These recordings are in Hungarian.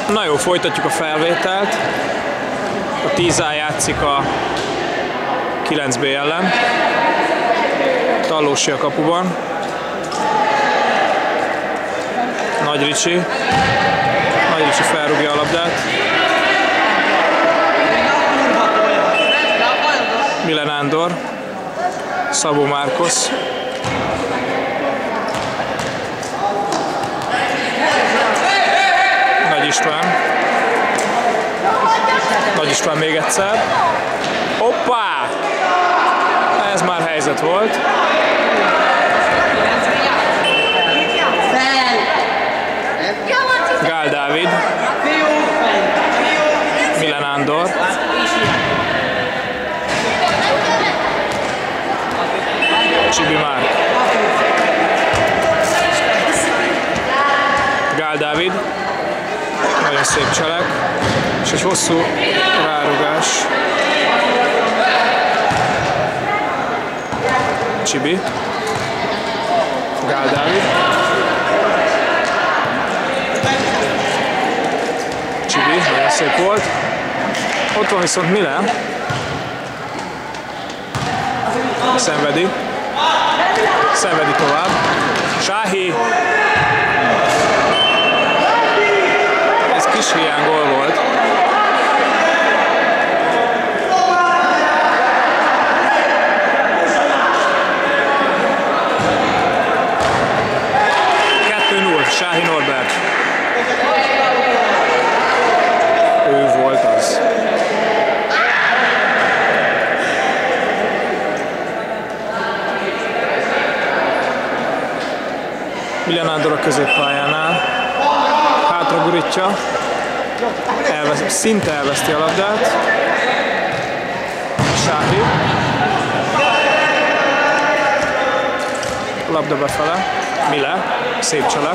Na jó, folytatjuk a felvételt. A 10A játszik a 9B ellen. Tallósi a kapuban. Nagy Ricsi felrúgja a labdát. Mile Nándor, Szabó Márkusz. Nagy István még egyszer. Hoppá! Ez már helyzet volt. Gál Dávid. Mile Nándor. Csibi Márk. Gál Dávid. Nagyon szép cselek. És egy hosszú rárugás. Csibi. Gál Dávid. Csibi, nagyon szép volt. Ott van viszont Mile. Szenvedi tovább. Sáhi. Ez kis hiány gól volt. Sáhi Norbert. Ő volt az. Mile Nándor a középpályánál. Hátra gurítja. Szinte elveszti a labdát. Sáhi. Labda befele. Mile. Szép cselek.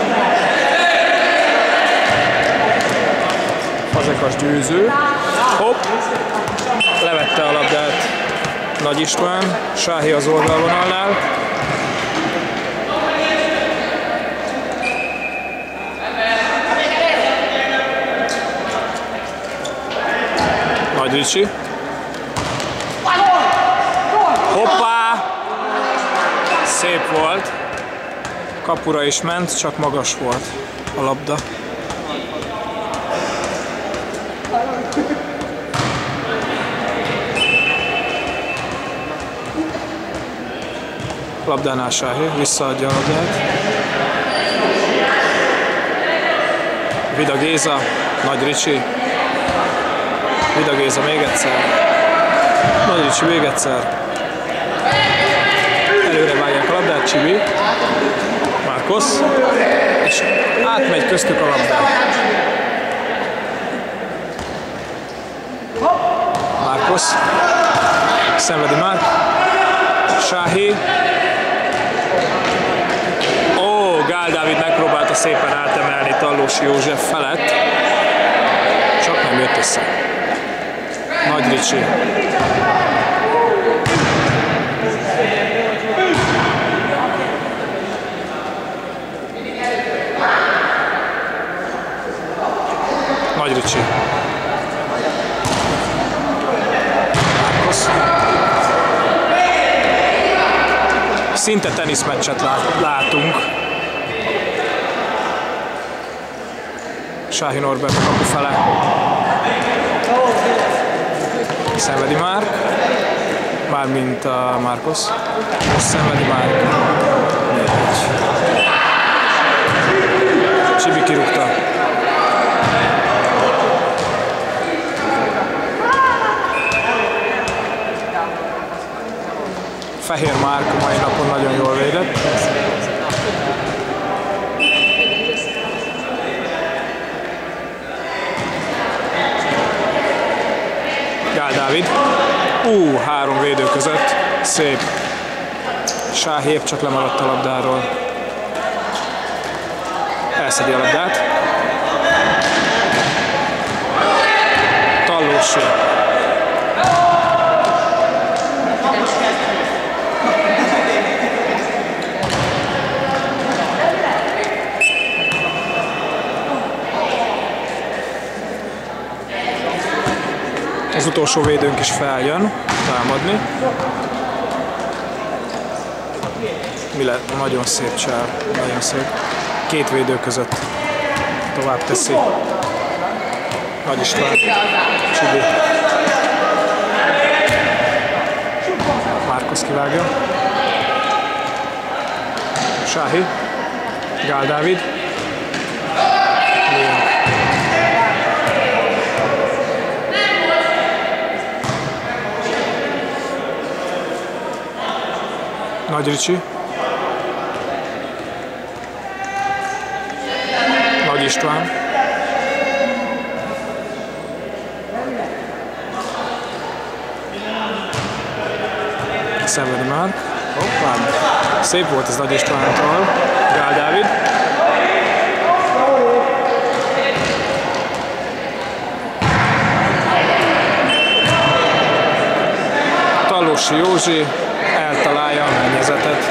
Fazekas Győző. Hopp! Levette a labdát Nagy István. Sáhi az oldalvonalnál. Nagy Ricsi. Hoppá! Szép volt. Kapura is ment, csak magas volt a labda. Labdánál Sáhi, visszaadja a labdát. Vida Géza, Nagy Ricsi. Vida Géza még egyszer. Nagy Ricsi még egyszer. Előre vágják a labdát, Csibi. Márkusz, és átmegy köztük a labdát. Márkusz, szenvedi Márk, Sáhi. Ó, Gál Dávid megpróbálta szépen átemelni Tallósi József felett, csak nem jött össze. Nagy Ricsi. Nagy Ricsi. Márkusz. Szinte teniszmeccset látunk. Sáhi Norbert a kapu fele. Szenvedi Márk. Mármint a Márkusz. Most szenvedi Márk. Csibi kirúgta. Fehér Márk a mai napon nagyon jól védett. Gál Dávid. 3 védő között. Szép. Sáhi épp csak lemaradt a labdáról. Elszedi a labdát. Tallósi. Az utolsó védőnk is feljön támadni. Nagyon szép csel, nagyon szép. Két védő között tovább teszi. Nagy István, Csibi. Márkusz kivágja. Sáhi. Gál Dávid. Nagy Ricsi. Nagy István. Szenvedi már. Hoppá. Szép volt ez Nagy Istvántól. Gál Dávid. Tallósi Józsi eltalálja a mennyezetet.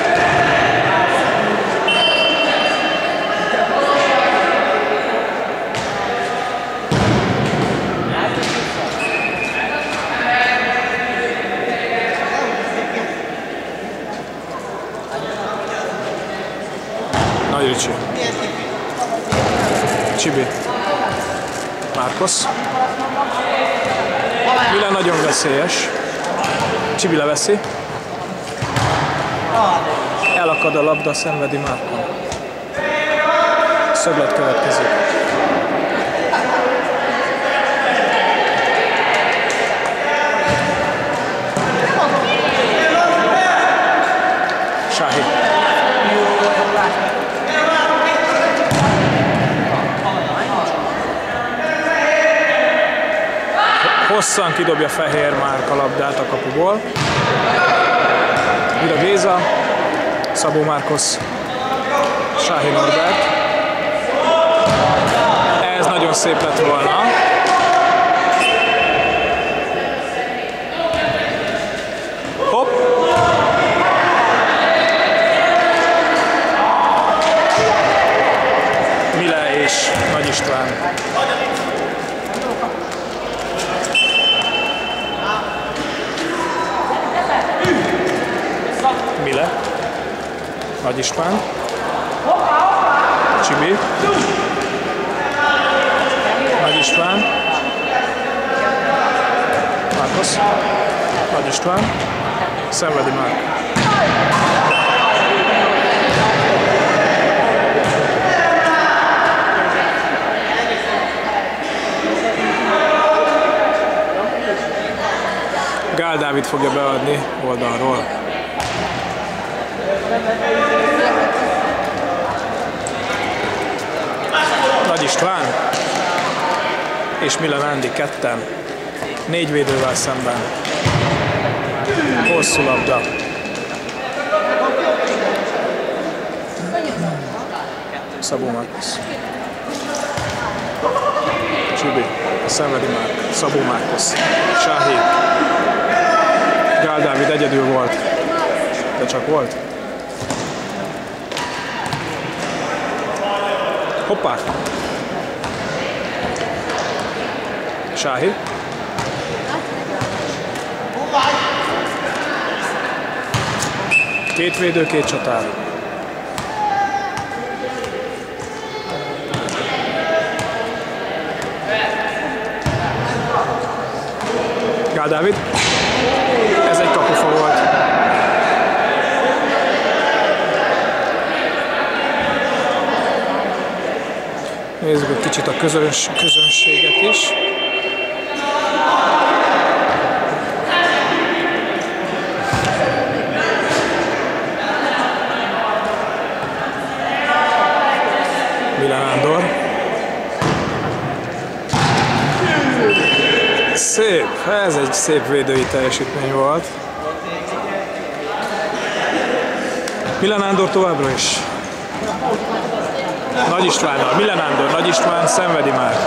Nagy Ricsi. Csibi. Márkusz. Mile nagyon veszélyes. Csibi leveszi. Elakad a labda, szenvedi Márkon. Szöglet következik. Sáhi. Hosszan kidobja Fehér Márk a labdát a kapuból. Vida Géza. Szabó Márkusz, Sáhi Norbert. Ez nagyon szép lett volna. Hopp! Mile és Nagy István. Mile. Nagy István. Csibi. Nagy István. Márkusz. Nagy István. Szenvedi Márk. Gál Dávid fogja beadni oldalról. Nagy István és Mile Nándi ketten, 4 védővel szemben. Hosszú labda. Szabó Márkusz. Csibi, szenvedi Márk, Szabó Márkusz. Sáhi. Gál Dávid egyedül volt, de csak volt. Hoppá! Sáhi. Két védő, két csatár. Gál Dávid. Ez egy kapufa volt. Nézzük egy kicsit a közönséget is. Mile Nándor. Szép, ez egy szép védői teljesítmény volt. Mile Nándor továbbra is. Nagy Istvánnal, Mile Nándor, Nagy István szenvedi már.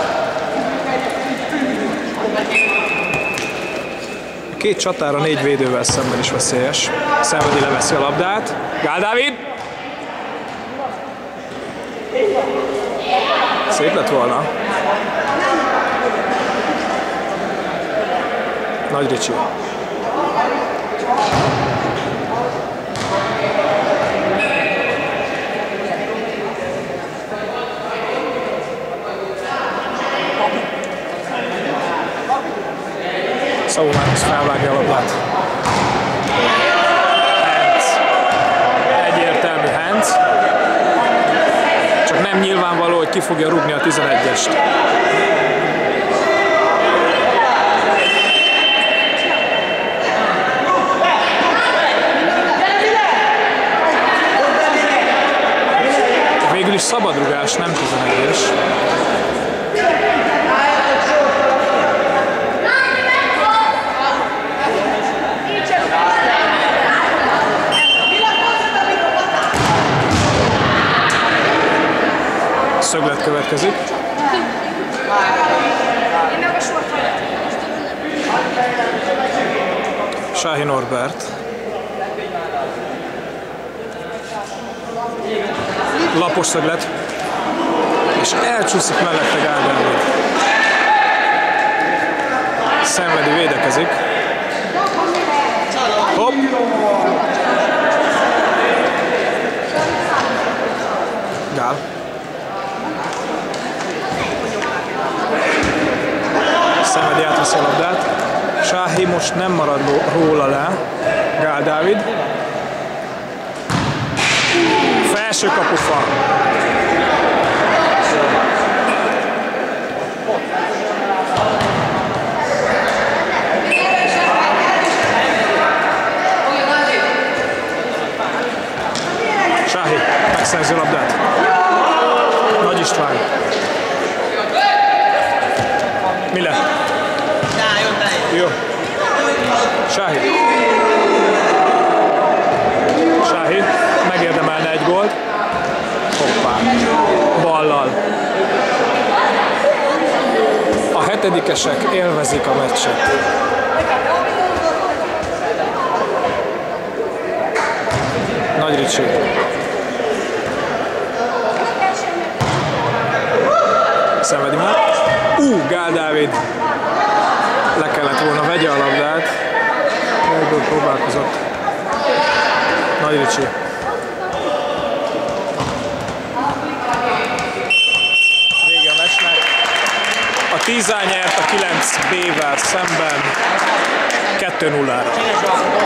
Két csatára 4 védővel szemben is veszélyes. Szenvedi leveszi a labdát. Gál Dávid! Szép lett volna. Nagy Ricsi. Szabó Márkusz felvágja a labdát. Hentz. Egyértelmű Hentz. Csak nem nyilvánvaló, hogy ki fogja rúgni a 11-est. Végül is szabadrugás, nem 11-es. Szöglet következik. Sáhi Norbert. Lapos szöglet. És elcsúszik mellette Gál Dávid. Szenvedi, védekezik. Hopp! Gál. Szenvedi, átveszi a labdát. Sáhi most nem marad róla le. Gál Dávid. Felső kapufa. Sáhi megszerzi a labdát. Nagy István. Mi lett? Jó. Sáhi. Sáhi megérdemelne egy gólt. Hoppá. Ballal. A hetedikesek élvezik a meccset. Nagy Ricsi. Szenvedi már. Gál Dávid. Le kellett volna vegye a labdát. Egyből próbálkozott. Nagy Ricsi. Vége a meccsnek. A 10 nyert a 9B-vel szemben 2-0-ra.